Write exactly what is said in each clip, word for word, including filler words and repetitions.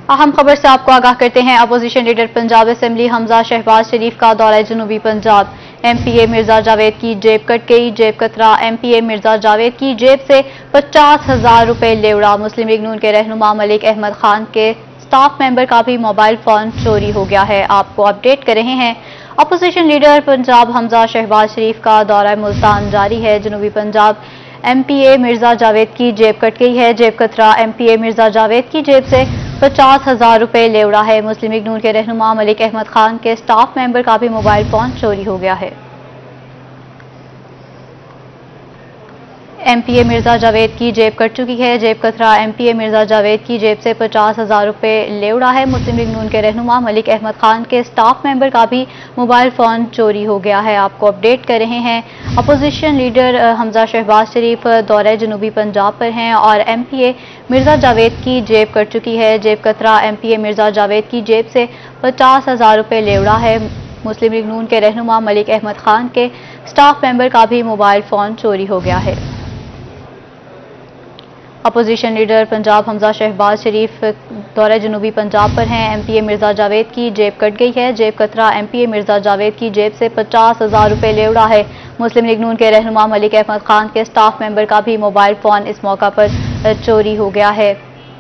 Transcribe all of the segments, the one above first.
अहम खबर से आपको आगाह करते हैं। Opposition leader Punjab assembly Hamza Shahbaz Sharif का दौरा जनूबी Punjab. M P A Mirza Javed की जेब कट गई। जेब कतरा। M P A Mirza Javed की जेब से पचास हजार रुपए ले उड़ा। मुस्लिम लीग नून के रहनुमा मलिक अहमद खान के स्टाफ मेंबर का भी मोबाइल फोन चोरी हो गया है। आपको अपडेट कर रहे हैं। अपोजिशन लीडर पंजाब हमजा शहबाज शरीफ का दौरा मुल्तान जारी है। जनूबी Punjab M P A Mirza Javed की जेब कट गई है। जेब कतरा। M P A Mirza Javed की जेब से पचास हजार रुपए ले उड़ा है। मुस्लिम लीग नून के रहनुमा मलिक अहमद खान के स्टाफ मेंबर का भी मोबाइल फोन चोरी हो गया है। M P A Mirza Javed की जेब कट चुकी है। जेब कतरा। M P A Mirza Javed की जेब से पचास हजार रुपए ले उड़ा है। मुस्लिम लीग नून के रहनुमा मलिक अहमद खान के स्टाफ मेंबर का भी मोबाइल फोन चोरी हो गया है। आपको अपडेट कर रहे हैं। अपोजिशन लीडर हमजा शहबाज शरीफ दौरे जनूबी पंजाब पर हैं और M P A Mirza Javed की जेब कट चुकी है। जेब कतरा। M P A Mirza Javed की जेब से पचास हजार रुपए ले उड़ा है। मुस्लिम लीग नून के रहनुमा मलिक अहमद खान के स्टाफ मेंबर का भी मोबाइल फोन चोरी हो गया है। अपोजिशन लीडर पंजाब हमजा शहबाज शरीफ दौरे जनूबी पंजाब पर हैं। M P A Mirza Javed की जेब कट गई है। जेब कतरा। M P A Mirza Javed की जेब से पचास हजार रुपए ले उड़ा है। मुस्लिम लीग नून के रहनुमा मलिक अहमद खान के स्टाफ मेंबर का भी मोबाइल फोन इस मौका पर चोरी हो गया है।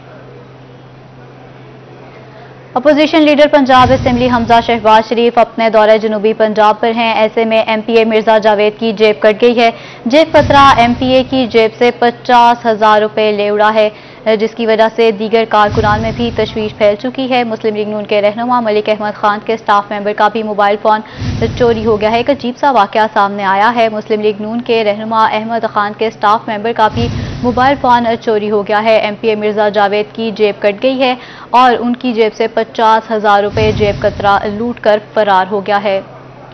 Opposition leader Punjab assembly Hamza Shahbaz Sharif अपने दौरे जनूबी पंजाब पर हैं। ऐसे में M P A Mirza Javed की जेब कट गई है। जेब कतरा। एम पी ए की जेब से पचास हजार रुपए ले उड़ा है, जिसकी वजह से दीगर कारकुनान में भी तशवीश फैल चुकी है। मुस्लिम लीग नून के रहनुमा मलिक अहमद खान के स्टाफ मेंबर का भी मोबाइल फोन चोरी हो गया है। एक अजीब सा वाकया सामने आया है। मुस्लिम लीग नून के रहनुमा अहमद खान के स्टाफ मेंबर का भी मोबाइल फोन चोरी हो गया है। M P A Mirza Javed की जेब कट गई है और उनकी जेब से पचास हजार रुपए जेब कतरा लूट कर फरार हो गया है।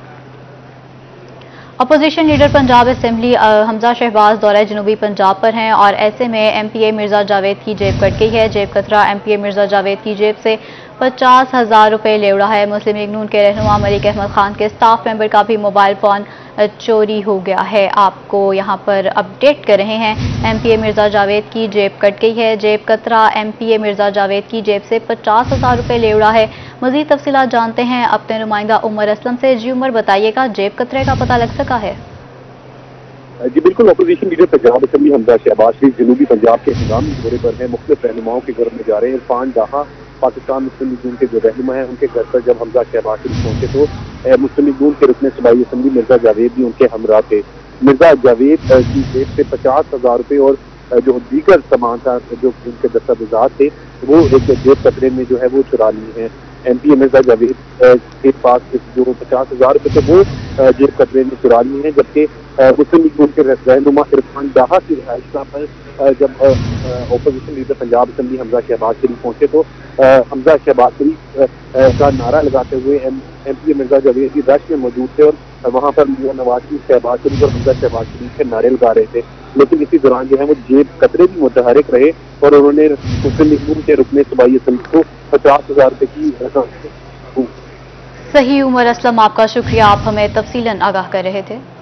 Opposition leader Punjab assembly Hamza Shahbaz दौरे जनूबी पंजाब पर हैं और ऐसे में M P A Mirza Javed की जेब कट गई है। जेब कतरा। M P A Mirza Javed की जेब से पचास हजार रुपए ले उड़ा है। मुस्लिम लीग नून के रहनुमा मलिक अहमद खान के स्टाफ मेंबर का भी मोबाइल फोन चोरी हो गया है। आपको यहाँ पर अपडेट कर रहे हैं। M P A Mirza Javed की जेब कट गई है। जेब कतरा। M P A Mirza Javed की जेब से पचास हजार रुपए ले उड़ा है। मजीद तफसीलात जानते हैं अपने नुमाइंदा उमर असलम से। जी उमर, बताइएगा, जेब कतरे का पता लग सका है? जी बिल्कुल। Opposition leader Punjab assembly Hamza Shahbaz Sharif जनूबी पंजाब के हंगामी दौरे पर हैं। मुख्तलिफ रहनुमाओं के घर में जा रहे हैं। इरफान डाहा पाकिस्तान मुस्लिम लीग नून के जो रहनुमा हैं, उनके घर पर जब हमजा शहबाज शरीफ पहुंचे तो मुस्लिम लीग नून के रुकने सूबाई असेंबली मिर्जा जावेद भी उनके हमरा थे। मिर्जा जावेद की जेब से पचास हजार रुपये और जो दीगर सामान था, जो उनके दस्तावेजात थे, वो एक जेब कतरे में जो है वो चुरा लिए हैं। M P A Mirza Javed के पास जो पचास हजार रुपये थे वो जेब कतरे में चुरा लिए हैं, जबकि मुस्लिम लीग नून के रहनुमा इरफान डाहा की रिहाइश पर जब opposition leader Punjab assembly Hamza Shahbaz Sharif पहुंचे तो हमजा शहबाज शरीफ का नारा लगाते हुए M P A Mirza Javed की रश में मौजूद थे और वहां पर मियां नवाज शरीफ, शहबाज शरीफ और हमजा शहबाज शरीफ के नारे लगा रहे थे। लेकिन इसी दौरान जो है वो जेब कतरे भी मुतहरिक रहे और उन्होंने मुस्लिम लीग नून के रुकने सूबाई असेंबली को पचास हजार रुपए की रकम। सही उमर असलम, आपका शुक्रिया, आप हमें तफसीलन आगाह कर रहे थे।